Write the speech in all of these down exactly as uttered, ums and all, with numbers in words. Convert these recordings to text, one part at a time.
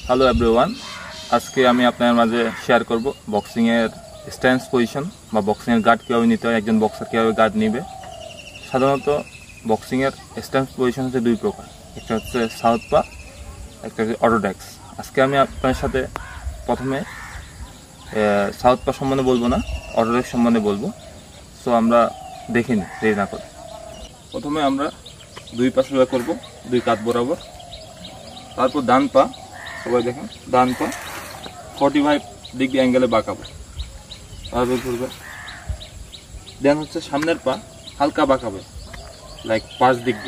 Hello everyone, আজকে আমি আপনাদের মাঝে শেয়ার করব বক্সিং এর স্ট্যান্স পজিশন বা বক্সিং এর গার্ড কিভাবে নিতে হয়, একজন বক্সার কিভাবে গার্ড নিবে। সাধারণত বক্সিং এর স্ট্যান্স পজিশন হচ্ছে দুই প্রকার, একটা হচ্ছে সাউথ পা, একটা হচ্ছে অটোডেক্স। আজকে আমি আপনার সাথে প্রথমে সাউথ পা সম্বন্ধে বলবো না, অটোডেক্স সম্বন্ধে বলবো। সো আমরা দেখে নিই দেরি না করে। প্রথমে আমরা দুই পা সোজা করব, দুই কাঁধ বরাবর। তারপর ডান পা, সবাই দেখেন, ডান পা ফর্টি ফাইভ ডিগ্রি অ্যাঙ্গেলে বাঁকাবো, তারপর ঘুরবে। দেন হচ্ছে সামনের পা হালকা বাঁকাবে, লাইক পাঁচ ডিগ্রি।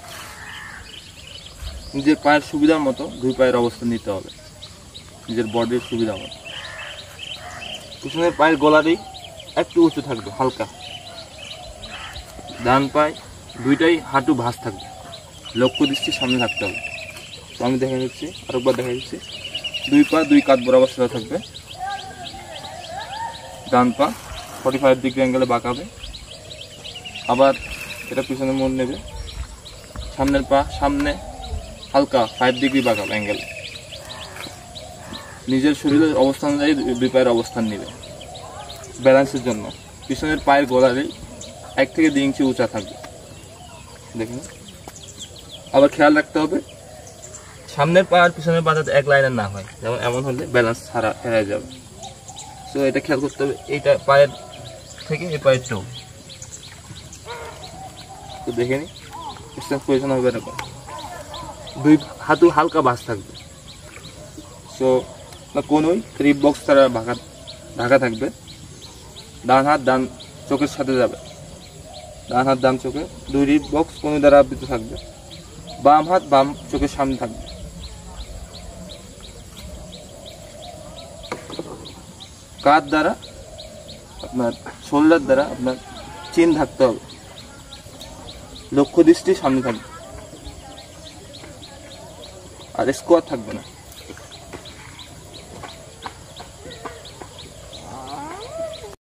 নিজের পায়ের সুবিধার মতো দুই পায়ের অবস্থান নিতে হবে, নিজের বডির সুবিধা মতো। পিছনের পায়ের গোলারি একটু উঁচু থাকবে হালকা। ডান পায়ে দুইটাই হাঁটু ভাঁজ থাকবে, লক্ষ্য দৃষ্টি সামনে থাকতে হবে। তো আমি দেখা যাচ্ছি, আরেকবার দেখা যাচ্ছি, দুই পা দুই কাঁধ বরাবর সোজা থাকবে। ডান পা ফর্টি ফাইভ ডিগ্রি অ্যাঙ্গেলে বাঁকাবে, আবার এটা পিছনে মোড় নেবে। সামনের পা সামনে হালকা ফাইভ ডিগ্রি বাঁকাবে অ্যাঙ্গেলে। নিজের শরীরের অবস্থান অনুযায়ী দুই পায়ের অবস্থান নেবে ব্যালেন্সের জন্য। পিছনের পায়ের গোড়ালি এক থেকে দুই ইঞ্চি উঁচা থাকবে, দেখুন। আবার খেয়াল রাখতে হবে সামনের পা আর পিছনের পা যাতে এক লাইনের না হয়, যেমন এমন হলে ব্যালেন্স হারা হেরে যাবে। সো এটা খেয়াল করতে হবে। এইটা পায়ের থেকে এই পায়ের চোখ, তো দেখে নি স্ট্যান্স পজিশন হবে এরকম। দুই হাতু হালকা ভাঁজ থাকবে। সো কোনোই রিপ বক্স তারা ঢাকা ঢাকা থাকবে। ডান হাত ডান চোখের সাথে যাবে, ডান হাত ডান চোখে, দুই রিপ বক্স কোনো দ্বারা আবৃত থাকবে। বাম হাত বাম চোখের সামনে থাকবে। কাঁধ দ্বারা আপনার শোল্ডার দ্বারা আপনার চিন থাকতে হবে, লক্ষ্য দৃষ্টি সামনে থাকবে, আর স্কোয়ার থাকবে না।